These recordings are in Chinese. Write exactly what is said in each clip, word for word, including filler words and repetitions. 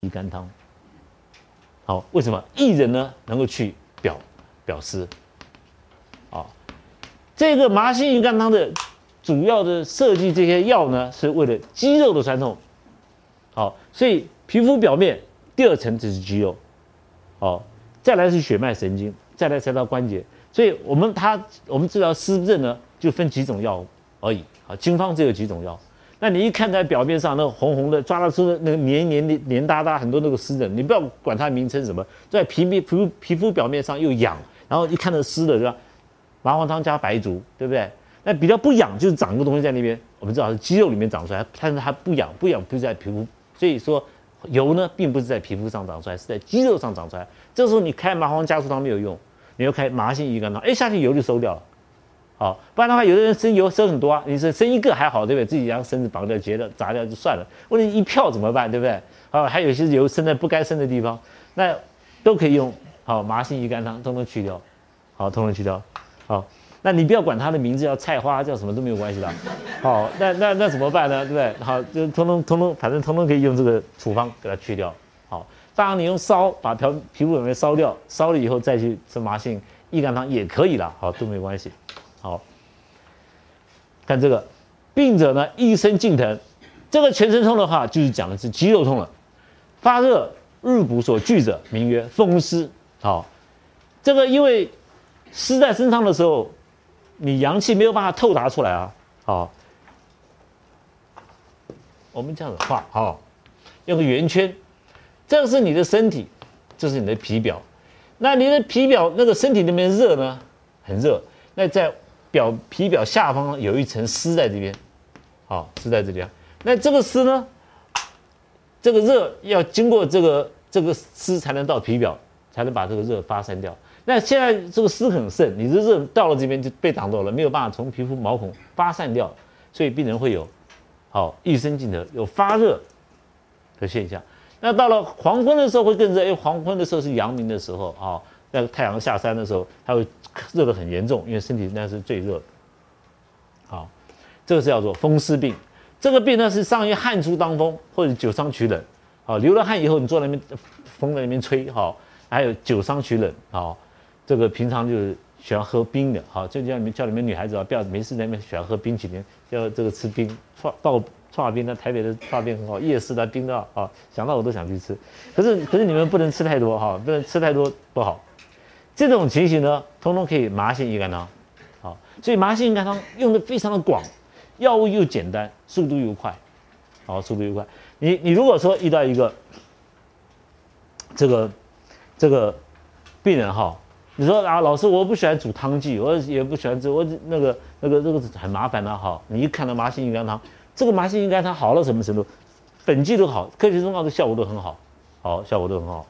益肝汤。好，为什么薏仁呢能够去表表湿？啊，这个麻杏益肝汤的主要的设计这些药呢，是为了肌肉的酸痛。好，所以皮肤表面第二层就是肌肉，好，再来是血脉神经，再来才到关节。所以我们它我们治疗湿症呢，就分几种药而已。啊，经方只有几种药。那你一看在表面上那个红红的，抓得出那个黏黏的、黏哒哒，很多那个湿疹，你不要管它名称什么，在皮皮肤皮肤表面上又痒，然后一看到湿的，对吧？麻黄汤加白术，对不对？那比较不痒，就是长个东西在那边，我们知道是肌肉里面长出来，但是它不痒，不痒不是在皮肤，所以说油呢并不是在皮肤上长出来，是在肌肉上长出来。这时候你开麻黄加速汤没有用，你要开麻杏益肝汤，哎，下去油就收掉了。好，不然的话，有的人生油生很多啊，你是生一个还好，对不对？自己将绳子绑掉、截掉、砸掉就算了。问题一票怎么办，对不对？好，还有一些油生在不该生的地方，那都可以用好麻杏益肝汤，通通去掉，好，通通去掉。好，那你不要管它的名字叫菜花叫什么都没有关系的。好，那那那怎么办呢？对不对？好，就通通通通，反正通通可以用这个处方给它去掉。好，当然你用烧把皮皮肤表面烧掉，烧了以后再去吃麻杏益肝汤也可以啦，好，都没关系。好，看这个病者呢，一身劲疼，这个全身痛的话，就是讲的是肌肉痛了。发热，日骨所聚者，名曰风湿。好，这个因为湿在身上的时候，你阳气没有办法透达出来啊。好，我们这样子画，好，用个圆圈，这个是你的身体，这是你的皮表。那你的皮表那个身体那边热呢，很热，那在表皮表下方有一层湿在这边，好，湿在这边。那这个湿呢，这个热要经过这个这个湿才能到皮表，才能把这个热发散掉。那现在这个湿很盛，你的热到了这边就被挡到了，没有办法从皮肤毛孔发散掉，所以病人会有好一身劲疼，有发热的现象。那到了黄昏的时候会更热，因为黄昏的时候是阳明的时候啊。那个太阳下山的时候，它会热得很严重，因为身体那是最热的。好，这个是叫做风湿病。这个病呢是上于汗出当风，或者久伤取冷。好，流了汗以后，你坐在那边，风在那边吹，好，还有久伤取冷。好，这个平常就是喜欢喝冰的。好，就叫你们叫你们女孩子啊，不要没事在那边喜欢喝冰淇淋，要这个吃冰，爆刨冰呢，台北的刨冰很好，夜市的冰的啊，想到我都想去吃。可是可是你们不能吃太多哈，不能吃太多不好。这种情形呢，通通可以麻杏益肝汤，好，所以麻杏益肝汤用的非常的广，药物又简单，速度又快，好，速度又快。你你如果说遇到一个这个这个病人哈，你说啊，老师我不喜欢煮汤剂，我也不喜欢煮，我那个那个这个很麻烦的哈。你一看到麻杏益肝汤，这个麻杏益肝汤好到什么程度？粉剂都好，科学中药的效果都很好，好，效果都很好。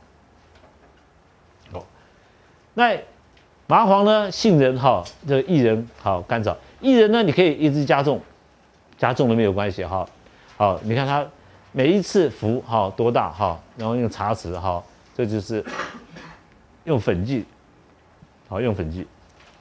那麻黄呢？杏仁哈，这个薏仁好，甘草。薏仁呢，你可以一直加重，加重了没有关系哈。好，你看它每一次服哈多大哈，然后用茶匙哈，这就是用粉剂，好用粉剂。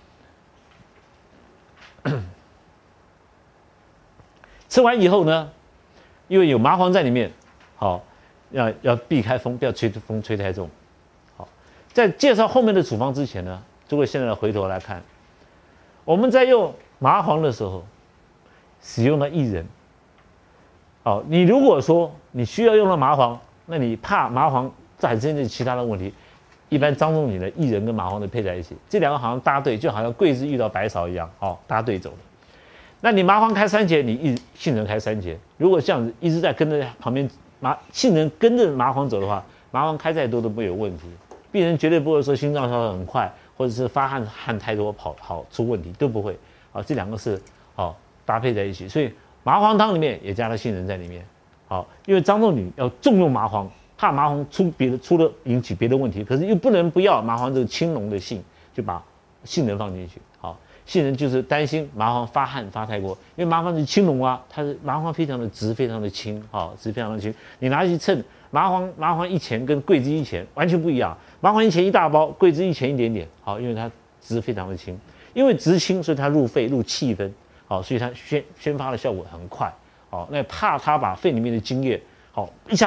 吃完以后呢，因为有麻黄在里面，好要要避开风，不要吹风吹太重。在介绍后面的处方之前呢，诸位现在回头来看，我们在用麻黄的时候，使用了薏仁。好，你如果说你需要用到麻黄，那你怕麻黄产生的其他的问题，一般张仲景的薏仁跟麻黄的配在一起，这两个好像搭对，就好像桂枝遇到白芍一样，好搭对走的。那你麻黄开三节，你薏杏仁开三节，如果这样子一直在跟着旁边麻杏仁跟着麻黄走的话，麻黄开再多都不会有问题。病人绝对不会说心脏跳得很快，或者是发汗汗太多跑好出问题，都不会。啊，这两个是好搭配在一起，所以麻黄汤里面也加了杏仁在里面。好，因为张仲景要重用麻黄，怕麻黄出别的出了引起别的问题，可是又不能不要麻黄这个青浓的性，就把杏仁放进去。好，杏仁就是担心麻黄发汗发太过，因为麻黄是青浓啊，它是麻黄非常的直，非常的轻，好，直非常的轻，你拿去称。麻黄麻黄一钱跟桂枝一钱完全不一样，麻黄一钱一大包，桂枝一钱一点点。好，因为它值非常的轻，因为值轻，所以它入肺入气分，好，所以它宣宣发的效果很快。好，那怕它把肺里面的津液好一下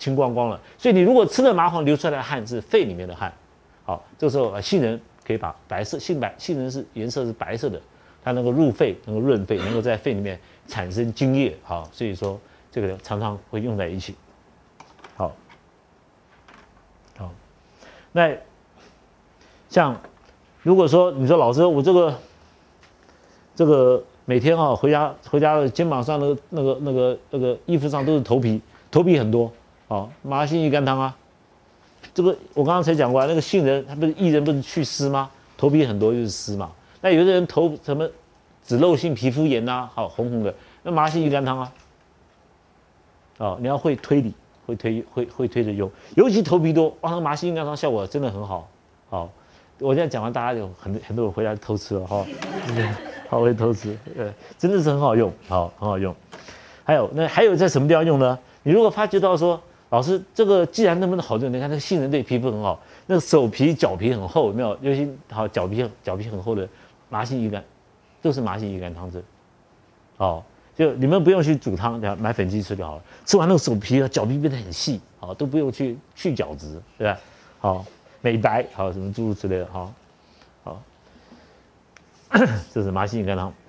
清光光了。所以你如果吃了麻黄流出来的汗是肺里面的汗，好，这个时候杏仁可以把白色杏白杏仁是颜色是白色的，它能够入肺，能够润肺，能够在肺里面产生津液，好，所以说这个常常会用在一起。好，好，那像如果说你说老师我这个这个每天啊回家回家的肩膀上那个那个那个那个衣服上都是头皮，头皮很多，哦，麻杏益肝汤啊，这个我刚刚才讲过、啊，那个杏仁它不是薏仁不是祛湿吗？头皮很多就是湿嘛。那有的人头什么脂漏性皮肤炎啊，好红红的，那麻杏益肝汤啊，哦，你要会推理，会推会会推着用，尤其头皮多，哇，那麻杏益肝汤效果真的很好，好。我现在讲完，大家有很很多人回来偷吃了哈，好会偷吃，呃，真的是很好用，好很好用。还有那还有在什么地方用呢？你如果发觉到说，老师这个既然那么好用，你看那个杏仁对皮肤很好，那个手皮脚皮很厚，有没有？尤其好脚皮脚皮很厚的麻杏益肝，都是麻杏益肝汤汁。哦，就你们不用去煮汤，买粉剂吃就好了。吃完那个手皮啊，脚皮变得很细，好都不用去去角质，对吧？好。美白好什么诸如此类的，好，好，这是麻杏益肝汤。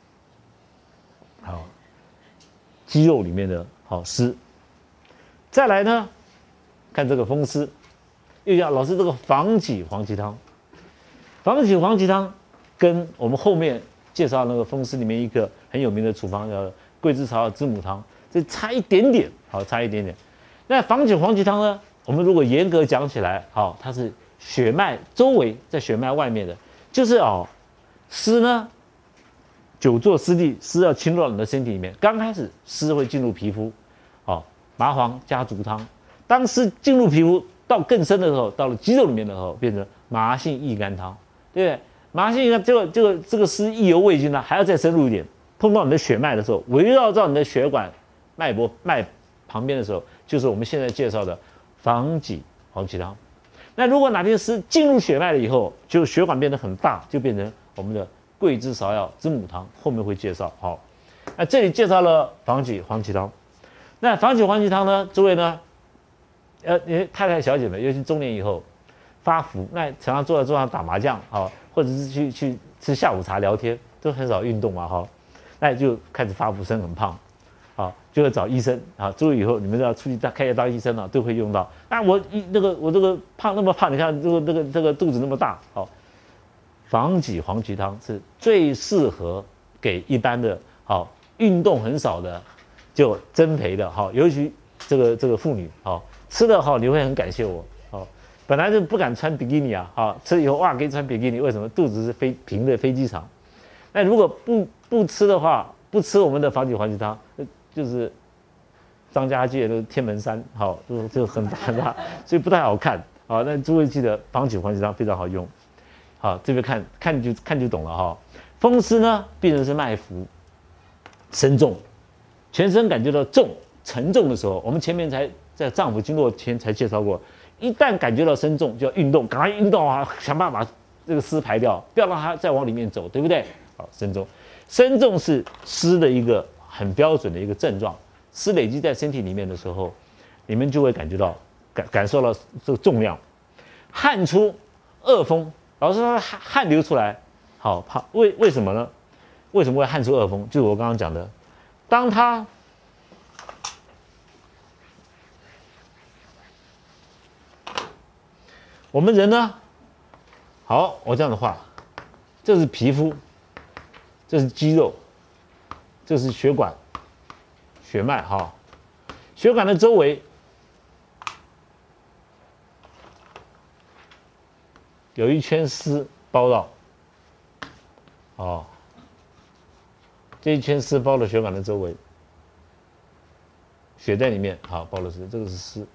好，鸡肉里面的好湿。再来呢，看这个风湿，又叫老师这个防己黄芪汤。防己黄芪汤跟我们后面介绍那个风湿里面一个很有名的处方叫桂枝草药知母汤，这差一点点，好差一点点。那防己黄芪汤呢？我们如果严格讲起来，好，它是血脉周围，在血脉外面的，就是哦，湿呢，久坐湿地，湿要侵入到你的身体里面。刚开始湿会进入皮肤，哦，麻黄加竹汤。当湿进入皮肤到更深的时候，到了肌肉里面的时候，变成麻杏益肝汤，对不对？麻杏益肝这个这个这个湿意犹未尽呢，还要再深入一点，碰到你的血脉的时候，围绕到你的血管脉搏脉旁边的时候，就是我们现在介绍的。防己黄芪汤，那如果哪天湿进入血脉了以后，就血管变得很大，就变成我们的桂枝芍药知母汤，后面会介绍。好，那这里介绍了防己黄芪汤。那防己黄芪汤呢，诸位呢，呃，太太小姐们，尤其中年以后发福，那常常坐在桌上打麻将，好，或者是去去吃下午茶聊天，都很少运动嘛，哈，那就开始发福，身很胖。好，就要找医生啊！诸位以后你们要出去当开业当医生了、啊，都会用到。啊，我一那个我这个胖那么胖，你看这个这个这个肚子那么大，好，防己黄芪汤是最适合给一般的好运动很少的就增肥的，好，尤其这个这个妇女，好吃了好你会很感谢我，好，本来就不敢穿比基尼啊，好吃了以后哇可以穿比基尼，为什么？肚子是飞平的飞机场。那如果不不吃的话，不吃我们的防己黄芪汤。就是张家界的天门山，好，就就很大很大，所以不太好看。好，那诸位记得防己黄芪汤非常好用。好，这边看看就看就懂了哈。风湿呢，病人是脉浮、身重，全身感觉到重、沉重的时候，我们前面才在脏腑经络前才介绍过，一旦感觉到身重，就要运动，赶快运动啊，想办法把这个湿排掉，不要让它再往里面走，对不对？好，身重，身重是湿的一个。很标准的一个症状，湿累积在身体里面的时候，你们就会感觉到感感受到这个重量，汗出恶风。老师说汗汗流出来，好怕为为什么呢？为什么会汗出恶风？就是我刚刚讲的，当他我们人呢，好，我这样的话，这是皮肤，这是肌肉。这是血管、血脉哈，血管的周围有一圈丝包绕，哦，这一圈丝包了血管的周围，血在里面，好，包了丝，这个是丝。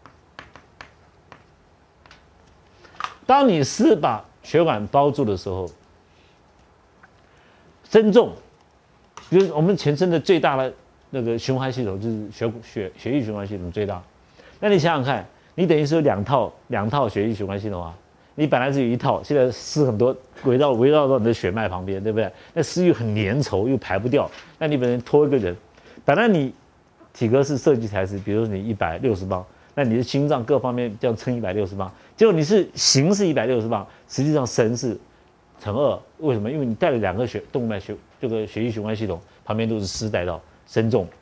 当你丝把血管包住的时候，身重。就是我们全身的最大的那个循环系统，就是血血血液循环系统最大。那你想想看，你等于是有两套两套血液循环系统啊。你本来是有一套，现在丝很多围绕围绕到你的血脉旁边，对不对？那丝又很粘稠，又排不掉。那你本身拖一个人，本来你体格是设计材质，比如说你一百六十磅，那你的心脏各方面这样称一百六十磅，结果你是形是一百六十磅，实际上身是乘二，为什么？因为你带了两个血动脉血这个血液循环系统旁边都是丝带到，身重